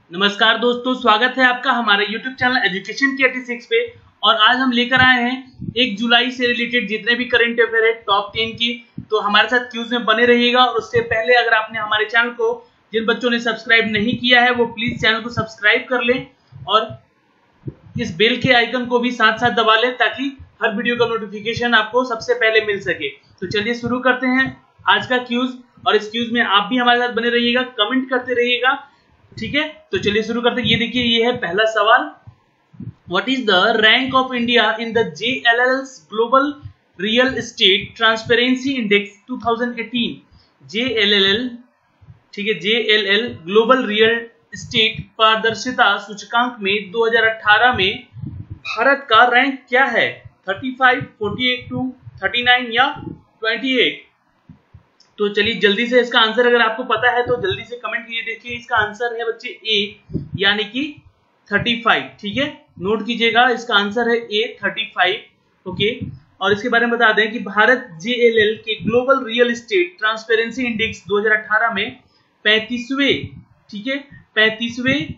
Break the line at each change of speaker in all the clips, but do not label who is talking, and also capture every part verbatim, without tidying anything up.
नमस्कार दोस्तों, स्वागत है आपका हमारे YouTube चैनल एजुकेशन के छियासी पे। और आज हम लेकर आए हैं एक जुलाई से रिलेटेड जितने भी करंट अफेयर है टॉप टेन की। तो हमारे साथ क्यूज में बने रहिएगा। और उससे पहले अगर आपने हमारे चैनल को, जिन बच्चों ने सब्सक्राइब नहीं किया है वो प्लीज चैनल को सब्सक्राइब कर लें और इस बेल के आइकन को भी साथ साथ दबा लें ताकि हर वीडियो का नोटिफिकेशन आपको सबसे पहले मिल सके। तो चलिए शुरू करते हैं आज का क्यूज। और इस क्यूज में आप भी हमारे साथ बने रहिएगा, कमेंट करते रहिएगा, ठीक है। तो चलिए शुरू करते हैं। ये देखिए, ये है पहला सवाल। What is the rank of India in the J L L global real estate transparency index two thousand eighteen. J L L, ठीक है, J L L global real estate पारदर्शिता सूचकांक में दो हज़ार अठारह में भारत का रैंक क्या है? पैंतीस, अड़तालीस टू उनतालीस या अट्ठाईस? तो चलिए जल्दी से इसका आंसर अगर आपको पता है तो जल्दी से कमेंट कीजिए। देखिए इसका आंसर है बच्चे ए, यानी कि पैंतीस, ठीक है। नोट कीजिएगा, इसका आंसर है ए, पैंतीस, ओके। और इसके बारे में बता दें कि भारत जे एल एल के global real estate transparency index दो हज़ार अठारह में पैंतीसवें, ठीक है, पैंतीसवें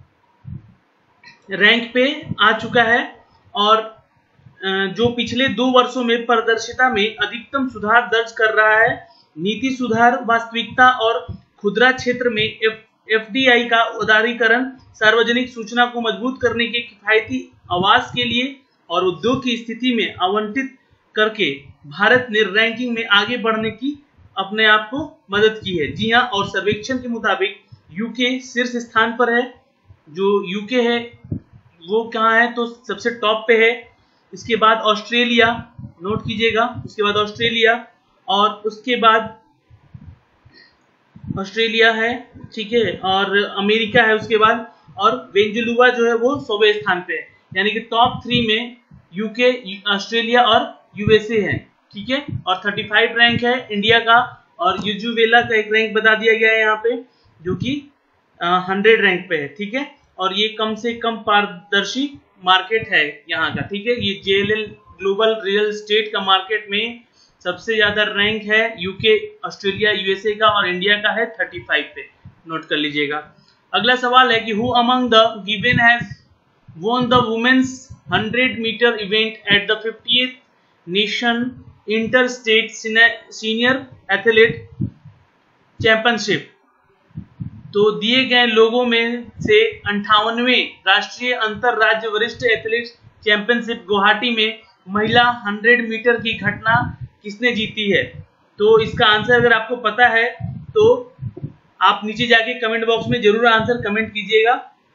रैंक पे आ चुका है। और जो पिछले दो वर्षों में पारदर्शिता में अधिकतम सुधार दर्ज कर रहा है। नीति सुधार, वास्तविकता और खुदरा क्षेत्र में एफ डी आई का उदारीकरण, सार्वजनिक सूचना को मजबूत करने के किफायती आवास के लिए और उद्योग की स्थिति में आवंटित करके भारत ने रैंकिंग में आगे बढ़ने की अपने आप को मदद की है। जी हाँ, और सर्वेक्षण के मुताबिक यूके शीर्ष स्थान पर है। जो यूके है वो कहाँ है? तो सबसे टॉप पे है। इसके बाद ऑस्ट्रेलिया, नोट कीजिएगा, उसके बाद ऑस्ट्रेलिया और उसके बाद ऑस्ट्रेलिया है, ठीक है, और अमेरिका है उसके बाद, और वेंजुलुआ जो है वो सौवें स्थान पे है। यानी कि टॉप थ्री में यूके, ऑस्ट्रेलिया और यूएसए है, ठीक है। और पैंतीस रैंक है इंडिया का। और यूजुवेला का एक रैंक बता दिया गया है यहाँ पे जो कि हंड्रेड रैंक पे है, ठीक है। और ये कम से कम पारदर्शी मार्केट है यहाँ का, ठीक है। ये J L L global real estate का मार्केट में सबसे ज्यादा रैंक है यूके, ऑस्ट्रेलिया, यूएसए का, और इंडिया का है पैंतीस पे। नोट कर लीजिएगा। अगला सवाल है कि who among the given has won the women's hundred metre event at the fiftieth nation inter state senior athlete championship. तो दिए गए लोगों में से अंठावनवें राष्ट्रीय अंतर राज्य वरिष्ठ एथलीट चैंपियनशिप गुवाहाटी में महिला हंड्रेड मीटर की घटना किसने जीती है? तो इसका आंसर अगर आपको पता है तो आप नीचे जाके कमेंट बॉक्स में जरूर आंसर कमेंट कीजिएगा।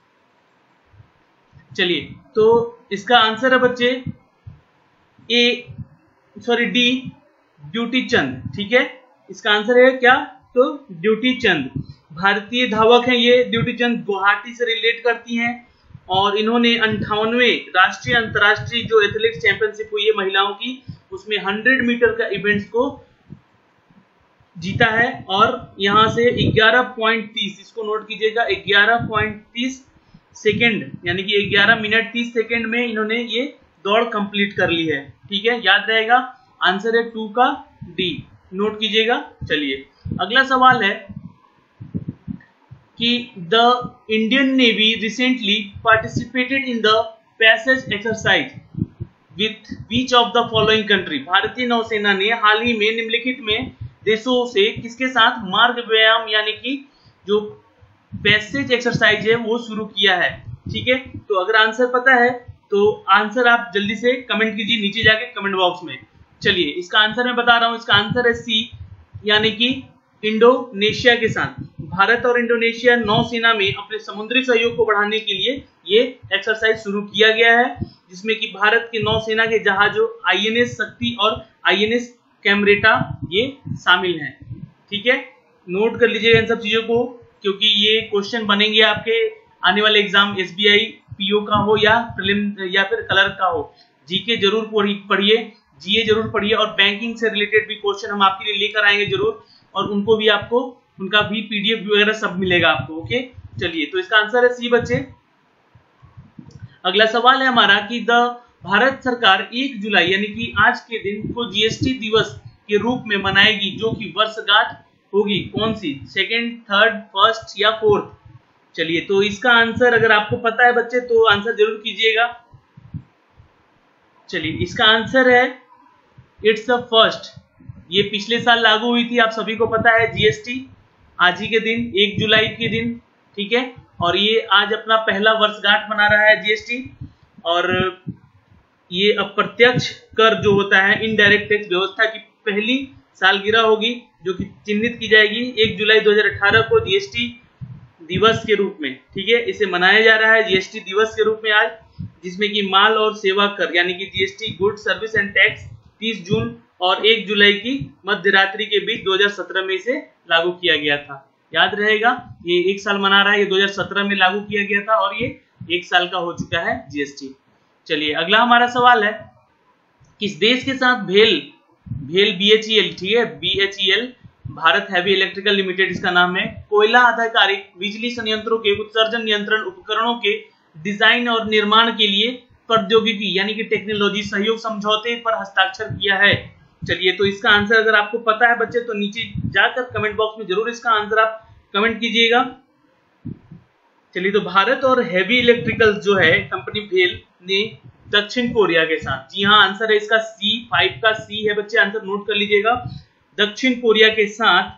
चलिए, तो इसका आंसर है बच्चे A, sorry D, Dutee Chand, ठीक है। इसका आंसर है क्या? तो ड्यूटी चंद भारतीय धावक हैं ये। ड्यूटी चंद गुवाहाटी से रिलेट करती हैं और इन्होंने अंठावनवे राष्ट्रीय अंतर्राष्ट्रीय जो एथलेटिक्स चैंपियनशिप हुई है महिलाओं की, उसमें हंड्रेड मीटर का इवेंट्स को जीता है। और यहां से ग्यारह पॉइंट तीस, इसको नोट कीजिएगा, ग्यारह पॉइंट तीस सेकेंड, यानी कि ग्यारह मिनट तीस सेकेंड में इन्होंने ये दौड़ कंप्लीट कर ली है, ठीक है। याद रहेगा, आंसर है टू का डी, नोट कीजिएगा। चलिए अगला सवाल है कि the Indian navy recently participated in the passage exercise with which of the following country. भारतीय नौसेना ने हाल ही में निम्नलिखित में देशों से किसके साथ मार्ग व्यायाम यानी कि जो पैसेज एक्सरसाइज है वो शुरू किया है, ठीक है। तो अगर आंसर पता है तो आंसर आप जल्दी से कमेंट कीजिए नीचे जाके कमेंट बॉक्स में। चलिए इसका आंसर मैं बता रहा हूं, इसका आंसर है सी, यानी कि इंडोनेशिया के साथ। भारत और इंडोनेशिया नौसेना में अपने समुद्री सहयोग को बढ़ाने के लिए ये एक्सरसाइज शुरू किया गया है, जिसमें कि भारत के नौसेना के जहाजों आई एन एस शक्ति और आई एन एस कैमरेटा ये शामिल हैं, ठीक है। नोट कर लीजिएगा इन सब चीजों को, क्योंकि ये क्वेश्चन बनेंगे आपके आने वाले exam S B I P O का हो या प्रीलिम या फिर क्लर्क का हो। जीके जरूर पढ़िए, जीए जरूर पढ़िए, और बैंकिंग से रिलेटेड भी क्वेश्चन हम आपके लिए लेकर आएंगे जरूर, और उनको भी आपको उनका भी पीडीएफ वगैरह सब मिलेगा आपको, ओके। चलिए, तो इसका आंसर है सी बच्चे। अगला सवाल है हमारा कि द भारत सरकार एक जुलाई यानी कि आज के दिन को जीएसटी दिवस के रूप में मनाएगी, जो कि वर्षगांठ होगी कौन सी? सेकेंड, थर्ड, फर्स्ट या फोर्थ? चलिए, तो इसका आंसर अगर आपको पता है बच्चे तो आंसर जरूर कीजिएगा। चलिए, इसका आंसर है इट्स द फर्स्ट। ये पिछले साल लागू हुई थी, आप सभी को पता है, जीएसटी आज ही के दिन एक जुलाई के दिन, ठीक है। और ये आज अपना पहला वर्षगांठ मना रहा है जीएसटी। और ये अप्रत्यक्ष कर जो होता है, इनडायरेक्ट टैक्स व्यवस्था की पहली सालगिरह होगी जो कि चिन्हित की जाएगी एक जुलाई दो हज़ार अठारह को जीएसटी दिवस के रूप में, ठीक है। इसे मनाया जा रहा है जीएसटी दिवस के रूप में आज, जिसमें कि माल और सेवा कर यानी कि GST good service and tax तीस जून और एक जुलाई की मध्य रात्रि के बीच दो हज़ार सत्रह में इसे लागू किया गया था। याद रहेगा, ये एक साल मना रहा है, ये दो हज़ार सत्रह में लागू किया गया था और ये एक साल का हो चुका है जीएसटी। चलिए, अगला हमारा सवाल है, किस देश के साथ भेल भेल बीएचईएल, ठीक है, BHEL Bharat heavy electrical limited इसका नाम है, कोयला आधारित बिजली संयंत्रों के उत्सर्जन नियंत्रण उपकरणों के डिजाइन और निर्माण के लिए प्रौद्योगिकी यानी कि टेक्नोलॉजी सहयोग समझौते पर हस्ताक्षर किया है। चलिए, तो इसका आंसर अगर आपको पता है बच्चे तो नीचे जाकर कमेंट बॉक्स में जरूर इसका आंसर आप कमेंट कीजिएगा। चलिए, तो भारत और हैवी इलेक्ट्रिकल जो है कंपनी भेल ने दक्षिण कोरिया के साथ, जी हाँ, आंसर है इसका सी, फाइव का सी है बच्चे, आंसर नोट कर लीजिएगा। दक्षिण कोरिया के साथ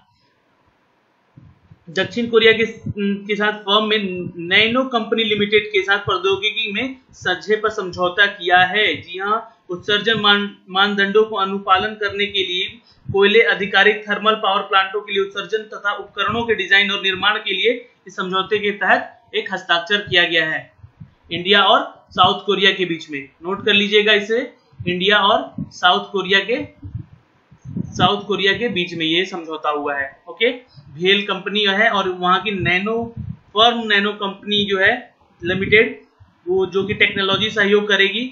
दक्षिण कोरिया के, के साथ फर्म में नैनो कंपनी लिमिटेड के साथ प्रौद्योगिकी में साझे पर समझौता किया है। जी हाँ, उत्सर्जन मान मानदंडों को अनुपालन करने के लिए कोयले आधारित थर्मल पावर प्लांटों के लिए उत्सर्जन तथा उपकरणों के डिजाइन और निर्माण के लिए इस समझौते के तहत एक हस्ताक्षर किया गया है इंडिया और साउथ कोरिया के बीच में। नोट कर लीजिएगा इसे, इंडिया और साउथ कोरिया के साउथ कोरिया के बीच में ये समझौता हुआ है। ओके, भेल कंपनी है और वहां की नैनो फर्म नैनो कंपनी जो है लिमिटेड, वो जो कि टेक्नोलॉजी सहयोग करेगी।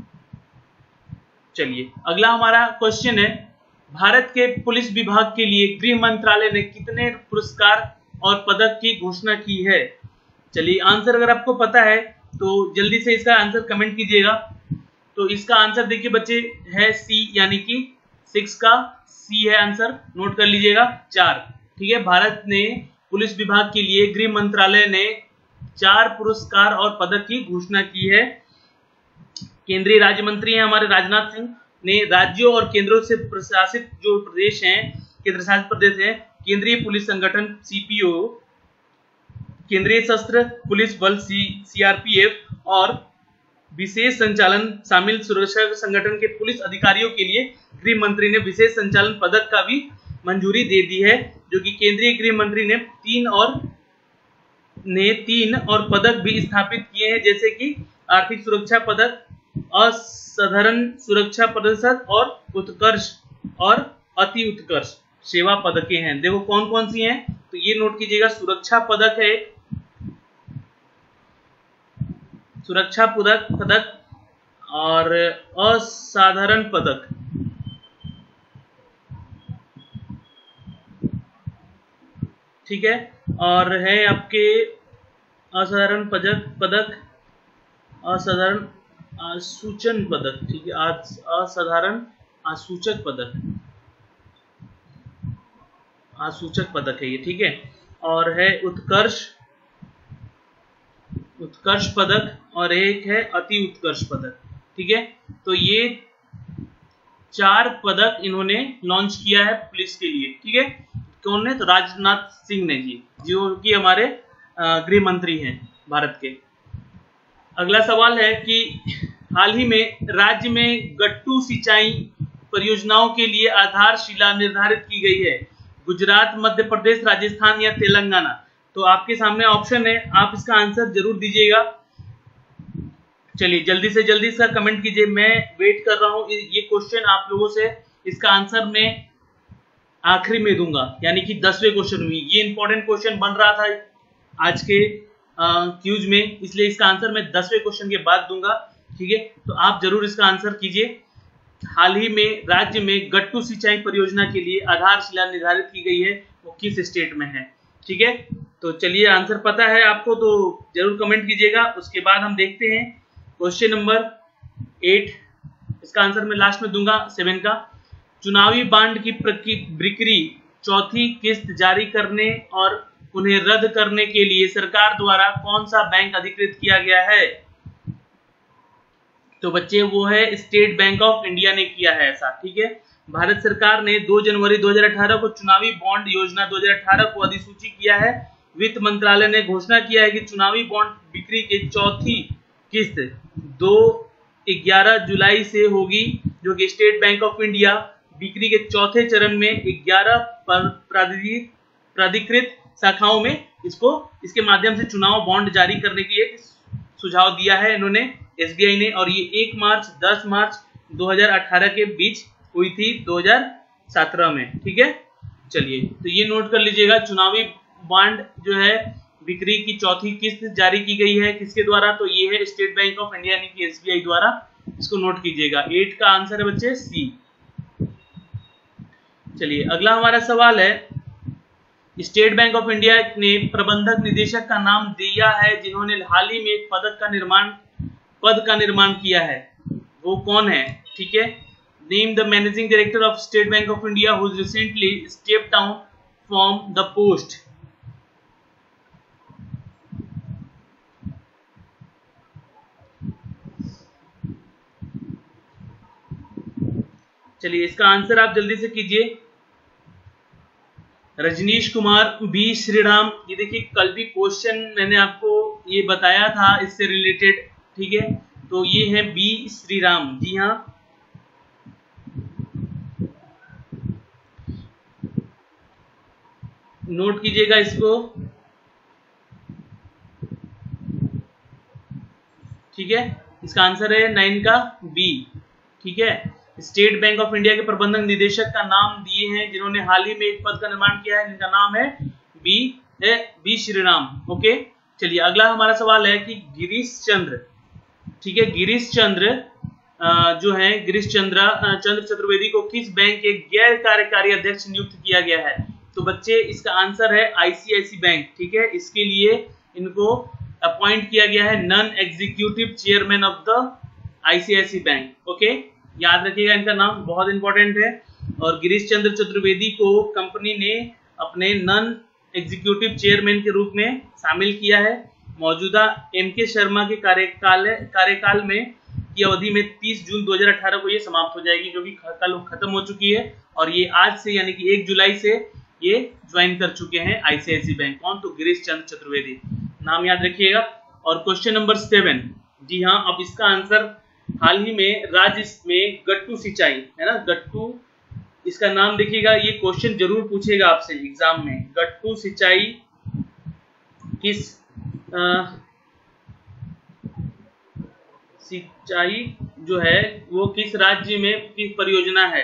चलिए, अगला हमारा क्वेश्चन है, भारत के पुलिस विभाग के लिए गृह मंत्रालय ने कितने पुरस्कार और पदक की घोषणा की है। चलिए, आंसर अगर आपको पता है तो जल्दी से इसका आंसर कमेंट कीजिएगा। तो इसका आंसर देखिए बच्चे है सी, यानी कि सिक्स का सी है आंसर, नोट कर लीजिएगा, चार, ठीक है। भारत ने पुलिस विभाग के लिए गृह मंत्रालय ने चार पुरस्कार और पदक की घोषणा की है। केंद्रीय राज्य मंत्री हैं हमारे राजनाथ सिंह ने राज्यों और केंद्रों से प्रशासित जो प्रदेश हैं, केंद्र शासित प्रदेश हैं, केंद्रीय पुलिस संगठन सीपीओ, केंद्रीय सशस्त्र पुलिस बल सी सीआरपीएफ और विशेष संचालन शामिल सुरक्षा संगठन के पुलिस अधिकारियों के लिए गृह मंत्री ने विशेष संचालन पदक का भी मंजूरी दे दी है, जो कि केंद्रीय गृह मंत्री ने तीन और ने तीन और पदक भी स्थापित किए हैं, जैसे कि आर्थिक सुरक्षा पदक, असाधारण सुरक्षा पदक और उत्कर्ष और अति उत्कर्ष सेवा पदकें हैं। देखो कौन कौन सी हैं, तो ये नोट कीजिएगा, सुरक्षा पदक है, सुरक्षा पदक पदक और असाधारण पदक, ठीक है, और है आपके असाधारण पदक पदक असाधारण आसूचन पदक, ठीक है, असाधारण आसूचक पदक आसूचक पदक है ये, ठीक है, और है उत्कर्ष उत्कर्ष पदक और एक है अति उत्कर्ष पदक, ठीक है। तो ये चार पदक इन्होंने लॉन्च किया है पुलिस के लिए, ठीक है। कौन ने, तो राजनाथ सिंह ने जी, जो कि हमारे गृह मंत्री हैं भारत के। अगला सवाल है कि हाल ही में राज्य में गट्टू सिंचाई परियोजनाओं के लिए आधारशिला निर्धारित की गई है, गुजरात, मध्य प्रदेश, राजस्थान या तेलंगाना। तो आपके सामने ऑप्शन है, आप इसका आंसर जरूर दीजिएगा। चलिए, जल्दी से जल्दी इसका कमेंट कीजिए, मैं वेट कर रहा हूं ये क्वेश्चन आप लोगों से। इसका आंसर मैं आखिरी में दूंगा, यानी कि दसवें क्वेश्चन में। ये इंपॉर्टेंट क्वेश्चन बन रहा था आज के क्यूज में, इसलिए इसका आंसर मैं दसवें क्वेश्चन के बाद दूंगा, ठीक है। तो आप जरूर इसका आंसर कीजिए। हाल ही में राज्य में गट्टू सिंचाई परियोजना के लिए आधारशिला निर्धारित की गई है, वो किस स्टेट में है, ठीक है। तो चलिए, आंसर पता है आपको तो जरूर कमेंट कीजिएगा। उसके बाद हम देखते हैं क्वेश्चन नंबर एट, इसका आंसर मैं लास्ट में दूंगा, सेवन का। चुनावी बांड की बिक्री चौथी किस्त जारी करने और उन्हें रद्द करने के लिए सरकार द्वारा कौन सा बैंक अधिकृत किया गया है? तो बच्चे वो है स्टेट बैंक ऑफ इंडिया ने किया है ऐसा, ठीक है। भारत सरकार ने दो जनवरी दो हज़ार अठारह को चुनावी बॉन्ड योजना दो हज़ार अठारह को अधिसूचित किया है। वित्त मंत्रालय ने घोषणा किया है कि चुनावी बॉन्ड बिक्री की चौथी किस्त दो ग्यारह जुलाई से होगी, जो कि स्टेट बैंक ऑफ इंडिया बिक्री के चौथे चरण में ग्यारह प्राधिकृत शाखाओं में इसको इसके माध्यम से चुनाव बॉन्ड जारी करने की एक सुझाव दिया है इन्होंने एसबीआई ने, और ये एक मार्च दस मार्च दो हज़ार अठारह के बीच हुई थी दो हज़ार सत्रह में, ठीक है। चलिए तो ये नोट कर लीजिएगा, चुनावी बॉन्ड जो है बिक्री की चौथी किस्त जारी की गई है किसके द्वारा? तो ये है स्टेट बैंक ऑफ इंडिया यानी कि एसबीआई द्वारा, इसको नोट कीजिएगा। एट का आंसर है बच्चे सी। चलिए अगला हमारा सवाल है, स्टेट बैंक ऑफ इंडिया ने प्रबंधक निदेशक का नाम दिया है जिन्होंने हाल ही में एक पदक का निर्माण पद का निर्माण किया है, वो कौन है? ठीक है, name the managing director of State Bank of India who recently step down from the post. चलिए इसका आंसर आप जल्दी से कीजिए। रजनीश कुमार, बी श्रीराम। ये देखिए कल भी क्वेश्चन मैंने आपको ये बताया था इससे रिलेटेड, ठीक है, तो ये है बी श्रीराम। जी हाँ, नोट कीजिएगा इसको, ठीक है। इसका आंसर है नाइन का बी, ठीक है। स्टेट बैंक ऑफ इंडिया के प्रबंधक निदेशक का नाम दिए हैं जिन्होंने हाल ही में एक पद का निर्माण किया है, जिनका नाम है बी है बी श्रीराम। ओके, चलिए अगला हमारा सवाल है कि गिरीश चंद्र, ठीक है, गिरीश चंद्र जो है गिरीश चंद्र चंद्र चतुर्वेदी को किस बैंक के गैर कार्यकारी अध्यक्ष नियुक्त किया गया है? तो बच्चे इसका आंसर है आईसीआईसी बैंक, ठीक है। इसके लिए इनको अपॉइंट किया गया है non executive chairman of the ICIC bank. Okay, याद रखिएगा इनका नाम बहुत इंपॉर्टेंट है। और गिरीश चंद्र चतुर्वेदी को कंपनी ने अपने नॉन एग्जीक्यूटिव चेयरमैन के रूप में शामिल किया है। मौजूदा एम के शर्मा के कार्यकाल कार्यकाल में की अवधि में तीस जून दो हज़ार अठारह को ये समाप्त हो जाएगी, जो कि कल खत्म हो चुकी है। और ये आज से यानी कि एक जुलाई से ये ज्वाइन कर चुके हैं आईसीआईसी बैंक। कौन? तो गिरीश चंद्र चतुर्वेदी, नाम याद रखिएगा। और क्वेश्चन नंबर सेवन, जी हाँ, अब इसका आंसर हाल ही में राज्य में गट्टू सिंचाई है ना, गट्टू इसका नाम देखिएगा, ये क्वेश्चन जरूर पूछेगा आपसे एग्जाम में। गट्टू सिंचाई किस आ, सिंचाई जो है वो किस राज्य में किस परियोजना है?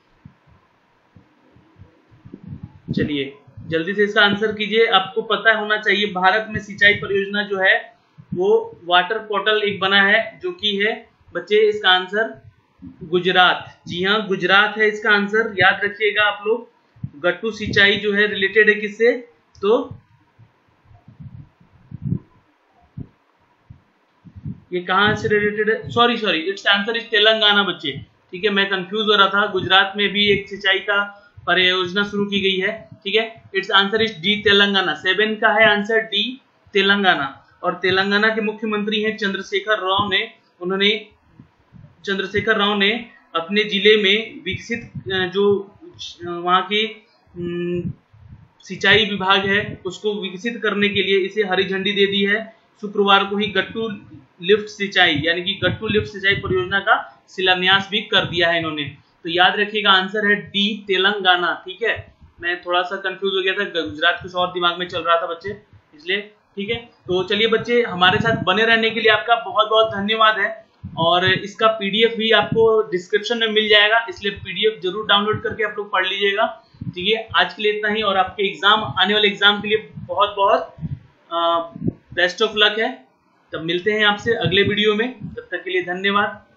चलिए जल्दी से इसका आंसर कीजिए। आपको पता होना चाहिए भारत में सिंचाई परियोजना जो है वो वाटर पोर्टल एक बना है, जो कि है बच्चे इसका आंसर गुजरात। जी हाँ, गुजरात है इसका आंसर, याद रखिएगा आप लोग। गट्टू सिंचाई जो है रिलेटेड है किससे? तो ये कहां से रिलेटेड है? Sorry sorry it's answer is Telangana बच्चे, ठीक है, मैं कंफ्यूज हो रहा था। गुजरात में भी एक सिंचाई का परियोजना शुरू की गई है, ठीक है। It's answer is D Telangana. Seven का है आंसर डी तेलंगाना। और तेलंगाना के मुख्यमंत्री हैं चंद्रशेखर राव ने उन्होंने चंद्रशेखर राव ने अपने जिले में विकसित जो वहाँ की सिंचाई विभाग है उसको विकसित करने के लिए इसे हरी झंडी दे दी है। शुक्रवार को ही गट्टू लिफ्ट सिंचाई यानी कि गट्टू लिफ्ट सिंचाई परियोजना का शिलान्यास भी कर दिया है इन्होंने। तो याद रखिएगा आंसर है डी तेलंगाना, ठीक है। मैं थोड़ा सा कंफ्यूज हो गया था, गुजरात कुछ और दिमाग में चल रहा था बच्चे, इसलिए, ठीक है। तो चलिए बच्चे, हमारे साथ बने रहने के लिए आपका बहुत बहुत धन्यवाद है। और इसका पीडीएफ भी आपको डिस्क्रिप्शन में मिल जाएगा, इसलिए पीडीएफ जरूर डाउनलोड करके आप लोग पढ़ लीजिएगा, ठीक है। आज के लिए इतना ही, और आपके एग्जाम आने वाले एग्जाम के लिए बहुत बहुत बेस्ट ऑफ लक है। तब मिलते हैं आपसे अगले वीडियो में, तब तक के लिए धन्यवाद।